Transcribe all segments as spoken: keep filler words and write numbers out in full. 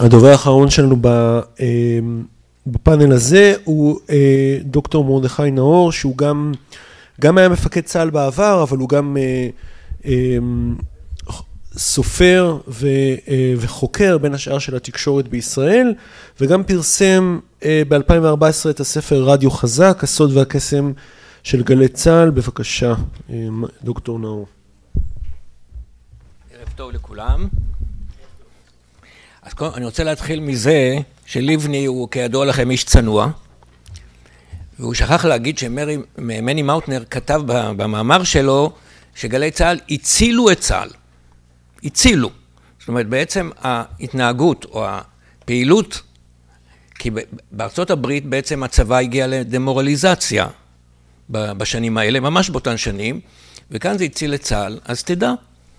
הדובר האחרון שלנו בפאנל הזה הוא דוקטור מרדכי נאור, שהוא גם, גם היה מפקד צה"ל בעבר, אבל הוא גם סופר וחוקר בין השאר של התקשורת בישראל, וגם פרסם ב-אלפיים וארבע עשרה את הספר רדיו חזק, הסוד והקסם של גלי צה"ל. בבקשה, דוקטור נאור. ערב טוב לכולם. אז אני רוצה להתחיל מזה שליבני הוא כידוע לכם איש צנוע, והוא שכח להגיד שמני מאוטנר כתב במאמר שלו שגלי צה"ל הצילו את צה"ל. הצילו. זאת אומרת, בעצם ההתנהגות או הפעילות, כי בארצות הברית בעצם הצבא הגיע לדמורליזציה בשנים האלה, ממש באותן שנים, וכאן זה הציל את צה"ל, אז תדע.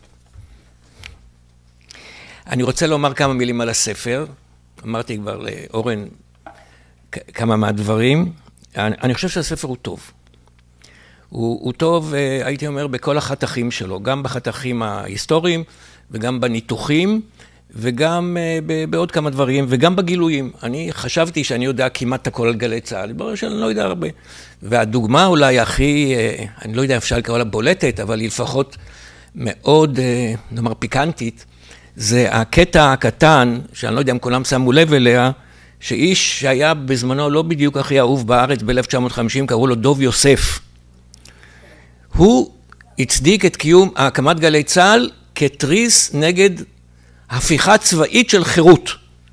אני רוצה לומר כמה מילים על הספר, אמרתי כבר לאורן כמה מהדברים, אני, אני חושב שהספר הוא טוב. הוא, הוא טוב, הייתי אומר, בכל החתכים שלו, גם בחתכים ההיסטוריים, וגם בניתוחים, וגם בעוד כמה דברים, וגם בגילויים. אני חשבתי שאני יודע כמעט הכל על גלי צה"ל, ברור שאני לא יודע הרבה. והדוגמה אולי הכי, אני לא יודע אפשר לקרוא לה בולטת, אבל היא לפחות מאוד, נאמר, פיקנטית, זה הקטע הקטן, שאני לא יודע אם כולם שמו לב אליה, שאיש שהיה בזמנו לא בדיוק הכי אהוב בארץ ב-אלף תשע מאות וחמישים, קראו לו דוב יוסף. הוא הצדיק את קיום הקמת גלי צה"ל כתריס נגד הפיכה צבאית של חירות.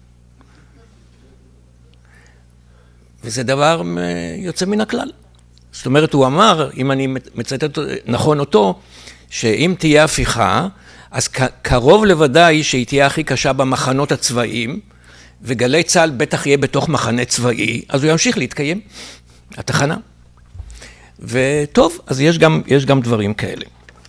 וזה דבר יוצא מן הכלל. זאת אומרת, הוא אמר, אם אני מצטט נכון אותו, שאם תהיה הפיכה, אז קרוב לוודאי שהיא תהיה הכי קשה במחנות הצבאיים, וגלי צה"ל בטח יהיה בתוך מחנה צבאי, אז הוא ימשיך להתקיים, התחנה. וטוב, אז יש גם, יש גם דברים כאלה.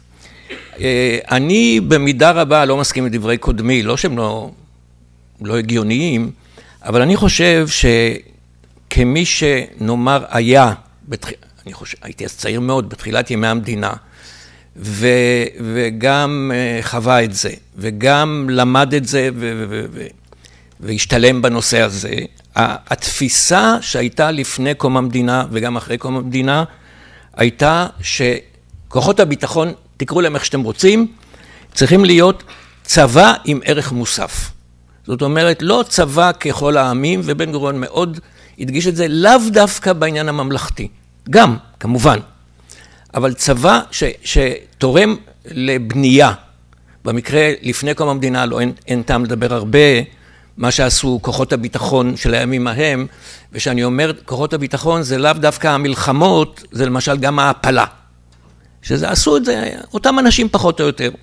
אני במידה רבה לא מסכים לדברי קודמי, לא שהם לא, לא הגיוניים, אבל אני חושב שכמי שנאמר היה, בתח... אני חושב, הייתי אז צעיר מאוד בתחילת ימי המדינה, ו, וגם חווה את זה, וגם למד את זה, ו, ו, ו, והשתלם בנושא הזה. התפיסה שהייתה לפני קום המדינה, וגם אחרי קום המדינה, הייתה שכוחות הביטחון, תקראו להם איך שאתם רוצים, צריכים להיות צבא עם ערך מוסף. זאת אומרת, לא צבא ככל העמים, ובן גוריון מאוד הדגיש את זה, לאו דווקא בעניין הממלכתי. גם, כמובן. אבל צבא ש, שתורם לבנייה, במקרה לפני קום המדינה, לא אין, אין טעם לדבר הרבה, מה שעשו כוחות הביטחון של הימים ההם, ושאני אומר כוחות הביטחון זה לאו דווקא המלחמות, זה למשל גם ההפלה. שזה עשו את זה, אותם אנשים פחות או יותר.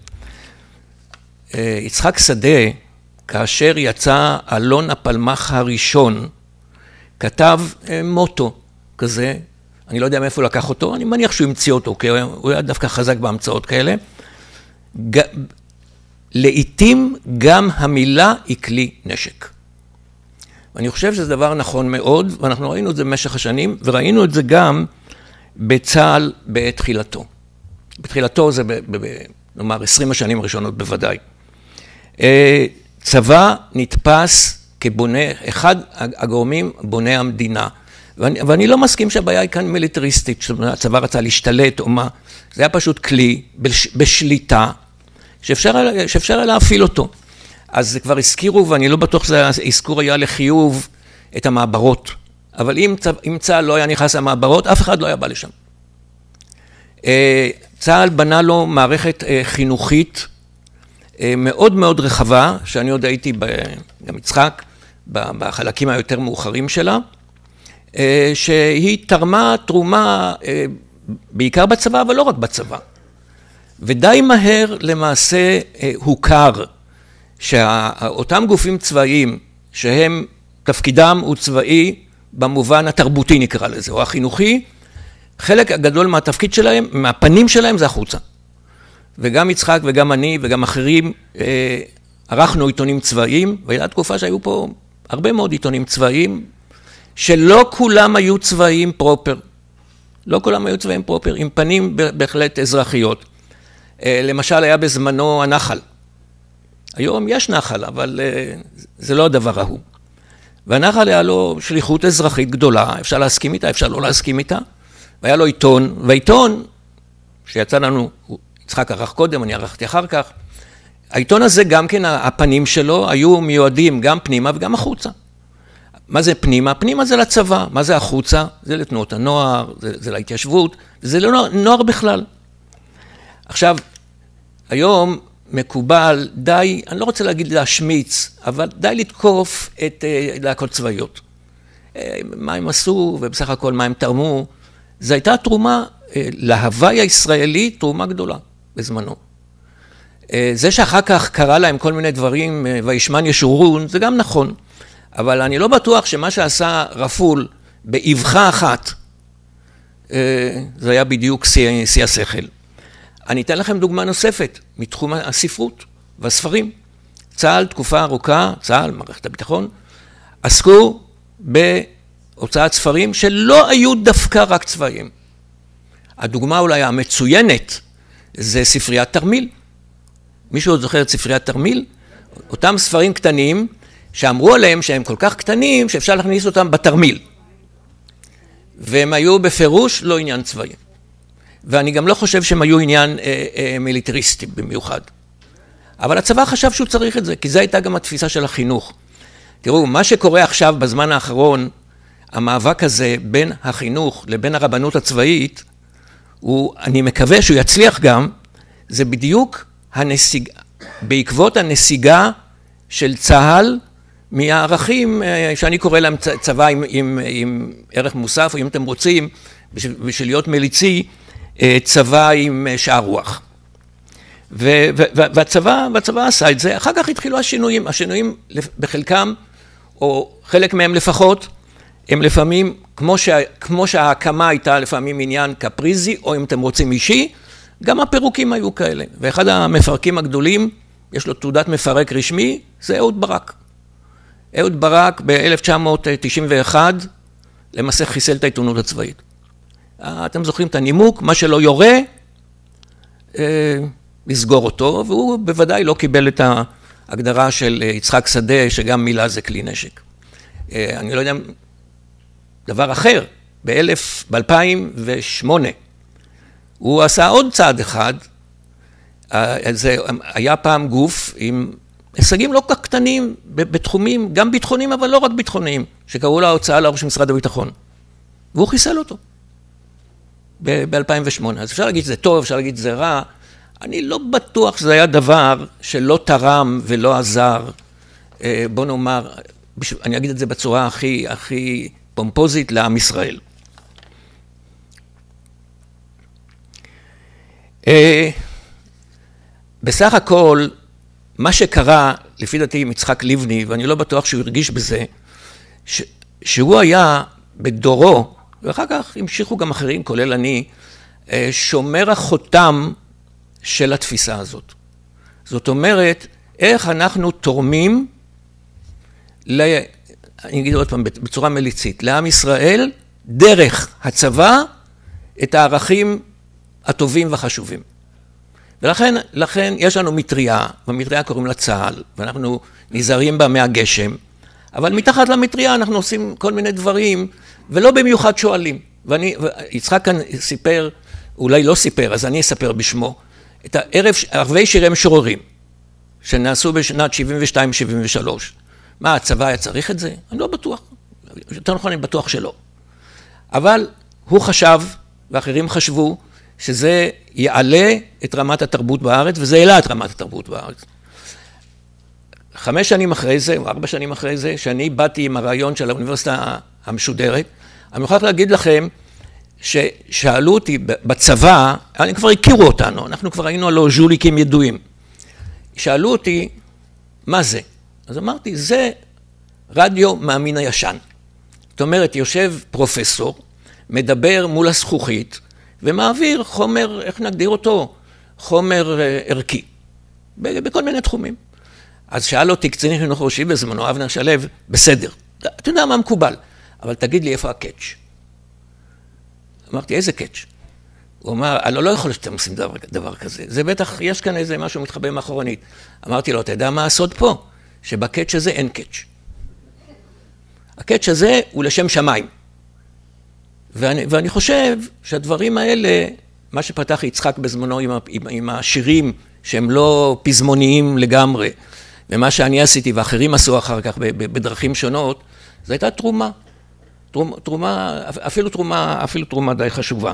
יצחק שדה, כאשר יצא אלון הפלמ"ח הראשון, כתב מוטו כזה, אני לא יודע מאיפה לקח אותו, אני מניח שהוא המציא אותו, כי הוא היה דווקא חזק בהמצאות כאלה. לעתים גם המילה היא כלי נשק. ואני חושב שזה דבר נכון מאוד, ואנחנו ראינו את זה במשך השנים, וראינו את זה גם בצה"ל בתחילתו. בתחילתו זה, ב, ב, ב, נאמר, עשרים השנים הראשונות בוודאי. צבא נתפס כבונה, אחד הגורמים בוני המדינה. ואני, ואני לא מסכים שהבעיה היא כאן מיליטריסטית, שהצבא רצה להשתלט או מה. זה היה פשוט כלי בש, בשליטה, שאפשר, שאפשר להפעיל אותו. אז זה כבר הזכירו, ואני לא בטוח שזה הזכור היה לחיוב את המעברות. אבל אם, אם צה"ל לא היה נכנס למעברות, אף אחד לא היה בא לשם. צה"ל בנה לו מערכת חינוכית מאוד מאוד רחבה, שאני עוד הייתי, גם יצחק, בחלקים היותר מאוחרים שלה, שהיא תרמה תרומה בעיקר בצבא, אבל לא רק בצבא. ודי מהר למעשה הוכר שאותם גופים צבאיים שהם תפקידם הוא צבאי במובן התרבותי נקרא לזה, או החינוכי, חלק הגדול מהתפקיד שלהם, מהפנים שלהם זה החוצה. וגם יצחק וגם אני וגם אחרים ערכנו עיתונים צבאיים, והייתה תקופה שהיו פה הרבה מאוד עיתונים צבאיים, שלא כולם היו צבאיים פרופר. לא כולם היו צבאיים פרופר, עם פנים בהחלט אזרחיות. למשל היה בזמנו הנחל. היום יש נחל, אבל זה לא הדבר ההוא. והנחל היה לו שליחות אזרחית גדולה, אפשר להסכים איתה, אפשר לא להסכים איתה, והיה לו עיתון, והעיתון, שיצא לנו, יצחק ערך קודם, אני ערכתי אחר כך, העיתון הזה גם כן, הפנים שלו היו מיועדים גם פנימה וגם החוצה. מה זה פנימה? פנימה זה לצבא, מה זה החוצה? זה לתנועות הנוער, זה, זה להתיישבות, זה לא נוער בכלל. עכשיו, היום מקובל די, אני לא רוצה להגיד להשמיץ, אבל די לתקוף את להקות צבאיות. מה הם עשו ובסך הכל מה הם תרמו, זו הייתה תרומה להוואי הישראלי, תרומה גדולה בזמנו. זה שאחר כך קרה להם כל מיני דברים וישמן ישורון, זה גם נכון. אבל אני לא בטוח שמה שעשה רפול באבחה אחת, זה היה בדיוק שיא השכל. אני אתן לכם דוגמה נוספת מתחום הספרות והספרים. צה"ל, תקופה ארוכה, צה"ל, מערכת הביטחון, עסקו בהוצאת ספרים שלא היו דווקא רק צבאיים. הדוגמה אולי המצוינת זה ספריית תרמיל. מישהו עוד זוכר את ספריית תרמיל? אותם ספרים קטנים שאמרו עליהם שהם כל כך קטנים שאפשר להכניס אותם בתרמיל. והם היו בפירוש לא עניין צבאי. ואני גם לא חושב שהם היו עניין אה, אה, מיליטריסטי במיוחד. אבל הצבא חשב שהוא צריך את זה, כי זו הייתה גם התפיסה של החינוך. תראו, מה שקורה עכשיו בזמן האחרון, המאבק הזה בין החינוך לבין הרבנות הצבאית, הוא, אני מקווה שהוא יצליח גם, זה בדיוק הנסיג, בעקבות הנסיגה של צה"ל, מהערכים שאני קורא להם צבא עם, עם, עם ערך מוסף, או אם אתם רוצים, בשביל, בשביל להיות מליצי, צבא עם שער רוח. ו, ו, והצבא, והצבא עשה את זה, אחר כך התחילו השינויים, השינויים בחלקם, או חלק מהם לפחות, הם לפעמים, כמו, שה, כמו שההקמה הייתה לפעמים עניין קפריזי, או אם אתם רוצים אישי, גם הפירוקים היו כאלה. ואחד המפרקים הגדולים, יש לו תעודת מפרק רשמי, זה אהוד ברק. אהוד ברק ב-אלף תשע מאות תשעים ואחת למעשה חיסל את העיתונות הצבאית. אתם זוכרים את הנימוק, מה שלא יורה, לסגור אותו, והוא בוודאי לא קיבל את ההגדרה של יצחק שדה, שגם מילה זה כלי נשק. אני לא יודע, דבר אחר, ב-אלפיים ושמונה, הוא עשה עוד צעד אחד, זה היה פעם גוף עם הישגים לא כך קטנים בתחומים, גם ביטחוניים, אבל לא רק ביטחוניים, שקראו לה ההוצאה לאור של משרד הביטחון. והוא חיסל אותו ב-אלפיים ושמונה. אז אפשר להגיד שזה טוב, אפשר להגיד שזה רע. אני לא בטוח שזה היה דבר שלא תרם ולא עזר. בוא נאמר, אני אגיד את זה בצורה הכי, הכי פומפוזית לעם ישראל. בסך הכל, מה שקרה, לפי דעתי עם יצחק לבני, ואני לא בטוח שהוא הרגיש בזה, ש, שהוא היה בדורו, ואחר כך המשיכו גם אחרים, כולל אני, שומר החותם של התפיסה הזאת. זאת אומרת, איך אנחנו תורמים, ל, אני אגיד עוד פעם, בצורה מליצית, לעם ישראל, דרך הצבא, את הערכים הטובים והחשובים. ולכן, לכן יש לנו מטריה, והמטריה קוראים לה צה"ל, ואנחנו נזהרים בה מהגשם, אבל מתחת למטריה אנחנו עושים כל מיני דברים, ולא במיוחד שואלים. ואני, יצחק כאן סיפר, אולי לא סיפר, אז אני אספר בשמו, את הערב, ערבי שירי משוררים, שנעשו בשנת שבעים ושתיים שבעים ושלוש. מה, הצבא היה צריך את זה? אני לא בטוח. יותר נכון, אני בטוח שלא. אבל הוא חשב, ואחרים חשבו, שזה יעלה את רמת התרבות בארץ, וזה העלה את רמת התרבות בארץ. חמש שנים אחרי זה, או ארבע שנים אחרי זה, שאני באתי עם הרעיון של האוניברסיטה המשודרת, אני מוכרח להגיד לכם, ששאלו אותי בצבא, אני כבר הכירו אותנו, אנחנו כבר היינו הלא ז'וליקים ידועים. שאלו אותי, מה זה? אז אמרתי, זה רדיו מהמין הישן. זאת אומרת, יושב פרופסור, מדבר מול הזכוכית, ומעביר חומר, איך נגדיר אותו? חומר ערכי, בכל מיני תחומים. אז שאל אותי קצין חינוך ראשי בזמנו, אבנר שלו, בסדר, אתה יודע מה מקובל, אבל תגיד לי איפה הקאץ'. אמרתי, איזה קאץ'? הוא אמר, אני לא יכול שאתם עושים דבר, דבר כזה, זה בטח, יש כאן איזה משהו מתחבא מאחורנית. אמרתי לו, אתה יודע מה הסוד פה? שבקאץ' הזה אין קאץ'. הקאץ' הזה הוא לשם שמיים. ואני, ואני חושב שהדברים האלה, מה שפתח יצחק בזמנו עם, עם, עם השירים שהם לא פזמוניים לגמרי, ומה שאני עשיתי ואחרים עשו אחר כך בדרכים שונות, זו הייתה תרומה. תרומה, תרומה אפילו תרומה, אפילו תרומה די חשובה.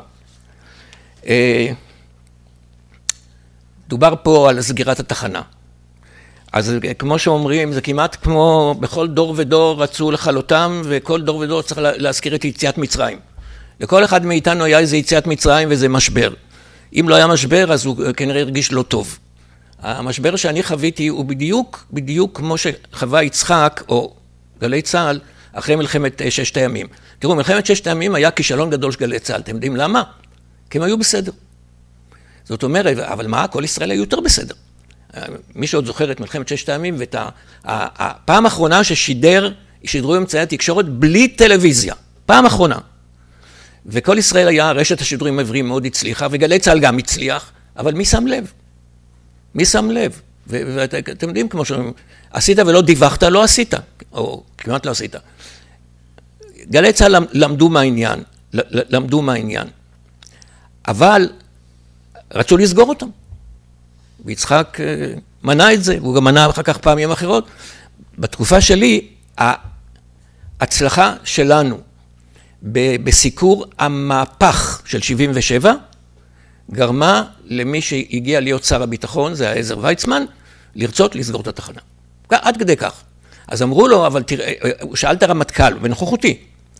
דובר פה על סגירת התחנה. אז כמו שאומרים, זה כמעט כמו בכל דור ודור רצו לכלותם, וכל דור ודור צריך להזכיר את יציאת מצרים. לכל אחד מאיתנו היה איזה יציאת מצרים וזה משבר. אם לא היה משבר, אז הוא כנראה הרגיש לא טוב. המשבר שאני חוויתי הוא בדיוק, בדיוק כמו שחווה יצחק, או גלי צה"ל, אחרי מלחמת ששת הימים. תראו, מלחמת ששת הימים היה כישלון גדול של גלי צה"ל. אתם יודעים למה? כי הם היו בסדר. זאת אומרת, אבל מה? כל ישראל היו יותר בסדר. מי שעוד זוכר את מלחמת ששת הימים, ואת הפעם האחרונה ששידר, שידרו אמצעי התקשורת בלי טלוויזיה. פעם אחרונה. וכל ישראל היה, רשת השידורים העבריים מאוד הצליחה, וגלי צה"ל גם הצליח, אבל מי שם לב? מי שם לב? ואתם יודעים, כמו שאומרים, עשית ולא דיווחת, לא עשית, או כמעט לא עשית. גלי צה"ל למדו מהעניין, למדו מהעניין. אבל רצו לסגור אותם. ויצחק מנע את זה, והוא גם מנע אחר כך פעמים אחרות. בתקופה שלי, ההצלחה שלנו בסיקור המהפך של שבעים ושבע, גרמה למי שהגיע להיות שר הביטחון, זה העזר ויצמן, לרצות לסגור את התחנה. עד כדי כך. אז אמרו לו, אבל תראה, הוא שאל את הרמטכ"ל, בנוכחותי.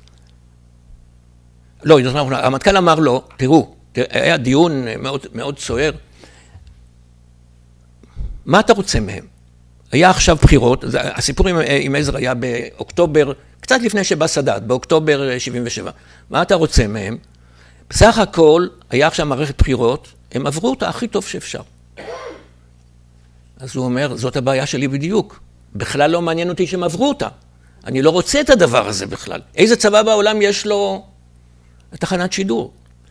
לא, הרמטכ"ל אמר לו, תראו, היה דיון מאוד, מאוד סוער, מה אתה רוצה מהם? היה עכשיו בחירות, הסיפור עם, עם עזר היה באוקטובר, קצת לפני שבא סאדאת, באוקטובר שבעים ושבע. מה אתה רוצה מהם? בסך הכל, היה עכשיו מערכת בחירות, הם עברו אותה הכי טוב שאפשר. אז הוא אומר, זאת הבעיה שלי בדיוק. בכלל לא מעניין אותי שהם עברו אותה. אני לא רוצה את הדבר הזה בכלל. איזה צבא בעולם יש לו תחנת שידור?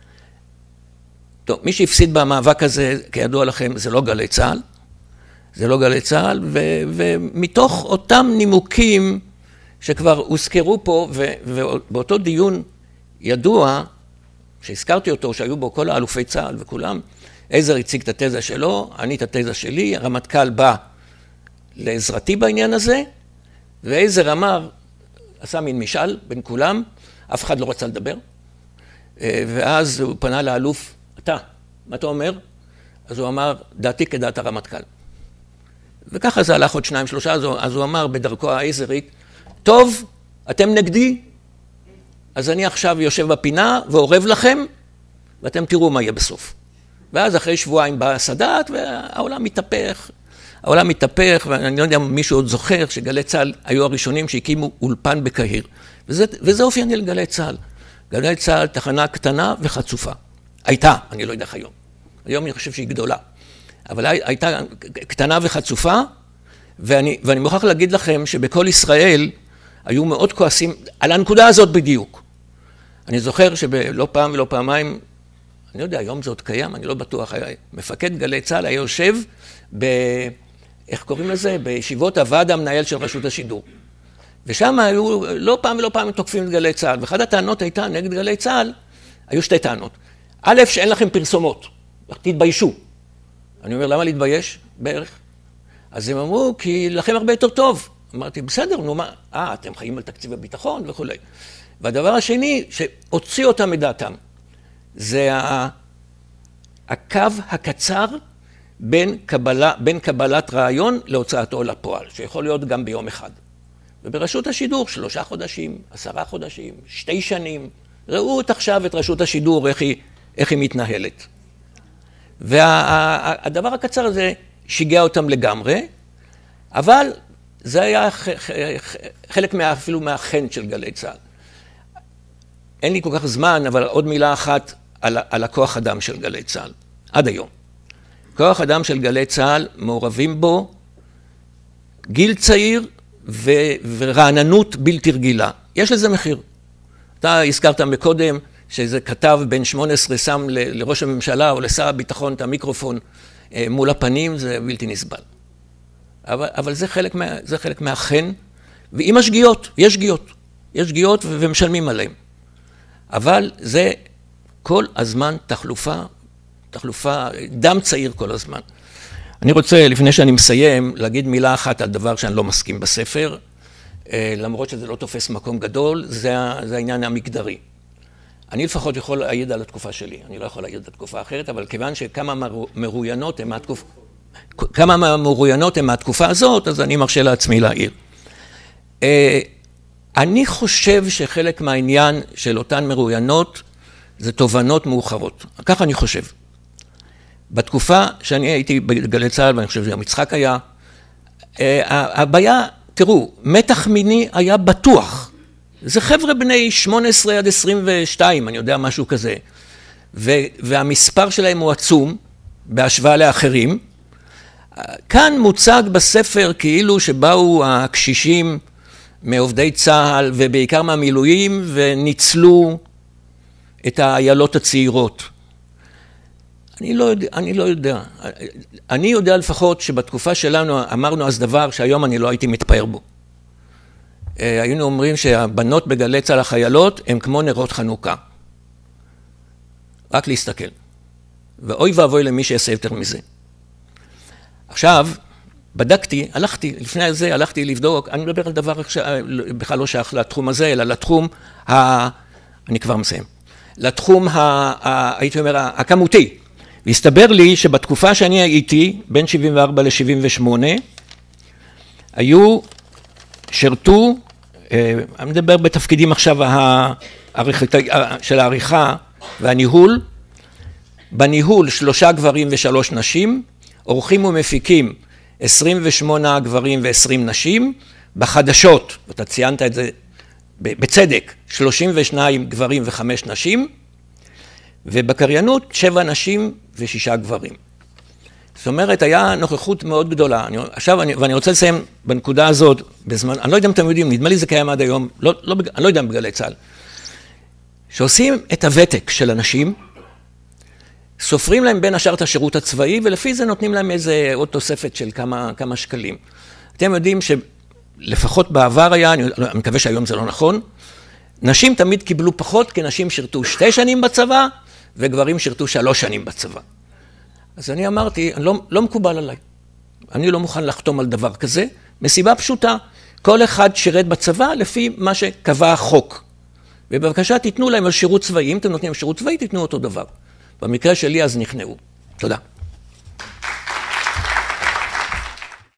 טוב, מי שהפסיד במאבק הזה, כידוע לכם, זה לא גלי צה"ל. זה לא גלי צה"ל, ו- ומתוך אותם נימוקים שכבר הוזכרו פה, ו- ובאותו דיון ידוע, שהזכרתי אותו, שהיו בו כל האלופי צה"ל וכולם, עזר הציג את התזה שלו, אני את התזה שלי, הרמטכ"ל בא לעזרתי בעניין הזה, ועזר אמר, עשה מין משאל בין כולם, אף אחד לא רצה לדבר, ואז הוא פנה לאלוף, אתה, מה אתה אומר? אז הוא אמר, דעתי כדעת הרמטכ"ל. וככה זה הלך עוד שניים, שלושה, אז הוא אמר בדרכו העזרית, טוב, אתם נגדי, אז אני עכשיו יושב בפינה ועורב לכם, ואתם תראו מה יהיה בסוף. ואז אחרי שבועיים בא סאדאת, והעולם מתהפך. העולם מתהפך, ואני לא יודע אם מישהו עוד זוכר, שגלי צה"ל היו הראשונים שהקימו אולפן בקהיר. וזה, וזה אופייני לגלי צה"ל. גלי צה"ל תחנה קטנה וחצופה. הייתה, אני לא יודע איך היום. היום אני חושב שהיא גדולה. אבל הייתה קטנה וחצופה, ואני, ואני מוכרח להגיד לכם שבכל ישראל היו מאוד כועסים על הנקודה הזאת בדיוק. אני זוכר שבלא פעם ולא פעמיים, אני יודע, היום זה עוד קיים, אני לא בטוח, מפקד גלי צה"ל היה יושב ב... איך קוראים לזה? בישיבות הוועד המנהל של רשות השידור. ושם היו לא פעם ולא פעם תוקפים את גלי צה"ל, ואחת הטענות הייתה נגד גלי צה"ל, היו שתי טענות. א', שאין לכם פרסומות, תתביישו. אני אומר, למה להתבייש? בערך. אז הם אמרו, כי לכם הרבה יותר טוב. אמרתי, בסדר, נו מה, אה, אתם חיים על תקציב הביטחון וכו'. והדבר השני, שהוציא אותם מדעתם, זה הקו הקצר בין, קבלה, בין קבלת רעיון להוצאתו לפועל, שיכול להיות גם ביום אחד. וברשות השידור, שלושה חודשים, עשרה חודשים, שתי שנים, ראו את עכשיו את רשות השידור, איך היא, איך היא מתנהלת. והדבר הקצר הזה שיגע אותם לגמרי, אבל זה היה חלק מה, אפילו מהחן של גלי צה"ל. אין לי כל כך זמן, אבל עוד מילה אחת על, על הכוח אדם של גלי צה"ל, עד היום. כוח אדם של גלי צה"ל מעורבים בו גיל צעיר ו, ורעננות בלתי רגילה. יש לזה מחיר. אתה הזכרת מקודם שאיזה כתב בן שמונה עשרה שם ל- לראש הממשלה או לשר הביטחון את המיקרופון אה, מול הפנים, זה בלתי נסבל. אבל, אבל זה חלק מה, זה חלק מהחן, ועם השגיאות, יש שגיאות, יש שגיאות ומשלמים עליהם. אבל זה כל הזמן תחלופה, תחלופה, דם צעיר כל הזמן. אני רוצה, לפני שאני מסיים, להגיד מילה אחת על דבר שאני לא מסכים בספר, למרות שזה לא תופס מקום גדול, זה, זה העניין המגדרי. אני לפחות יכול להעיד על התקופה שלי, אני לא יכול להעיד על התקופה האחרת, אבל כיוון שכמה מרואיינות הן מהתקופה, כמה מהמרואיינות הן מהתקופה הזאת, אז אני מרשה לעצמי להעיר. אני חושב שחלק מהעניין של אותן מרואיינות זה תובנות מאוחרות. כך אני חושב. בתקופה שאני הייתי בגלי צה"ל, ואני חושב שגם יצחק היה, הבעיה, תראו, מתח מיני היה בטוח. זה חבר'ה בני שמונה עשרה עד עשרים ושתיים, אני יודע, משהו כזה. והמספר שלהם הוא עצום, בהשוואה לאחרים. כאן מוצג בספר כאילו שבאו הקשישים מעובדי צה"ל ובעיקר מהמילואים וניצלו את האיילות הצעירות. אני לא יודע, אני לא יודע. אני יודע לפחות שבתקופה שלנו אמרנו אז דבר שהיום אני לא הייתי מתפאר בו. היינו אומרים שהבנות בגלי צה"ל החיילות הן כמו נרות חנוכה. רק להסתכל. ואוי ואבוי למי שיעשה יותר מזה. עכשיו, בדקתי, הלכתי, לפני זה הלכתי לבדוק, אני מדבר על דבר בכלל לא שייך לתחום הזה, אלא לתחום, ה... אני כבר מסיים, לתחום, ה... ה... הייתי אומר, הכמותי. והסתבר לי שבתקופה שאני הייתי, בין שבעים וארבע ל-שבעים ושמונה, היו, שרתו, אני מדבר בתפקידים עכשיו של העריכה והניהול, בניהול שלושה גברים ושלוש נשים, עורכים ומפיקים עשרים ושמונה גברים ועשרים נשים, בחדשות, ואתה ציינת את זה בצדק, שלושים ושניים גברים וחמש נשים, ובקריינות שבע נשים ושישה גברים. זאת אומרת, היה נוכחות מאוד גדולה. אני, עכשיו, אני, ואני רוצה לסיים בנקודה הזאת, בזמן, אני לא יודע אם אתם יודעים, נדמה לי זה קיים עד היום, לא, לא, אני לא יודע אם בגלי צה"ל, שעושים את הוותק של אנשים, סופרים להם בין השאר את השירות הצבאי, ולפי זה נותנים להם איזה עוד תוספת של כמה, כמה שקלים. אתם יודעים שלפחות בעבר היה, אני, אני מקווה שהיום זה לא נכון, נשים תמיד קיבלו פחות, כי נשים שירתו שתי שנים בצבא, וגברים שירתו שלוש שנים בצבא. אז אני אמרתי, אני לא, לא מקובל עליי. אני לא מוכן לחתום על דבר כזה, מסיבה פשוטה. כל אחד שירת בצבא לפי מה שקבע החוק. ובבקשה תיתנו להם על שירות צבאי. אם אתם נותנים שירות צבאי, תיתנו אותו דבר. במקרה שלי אז נכנעו. תודה.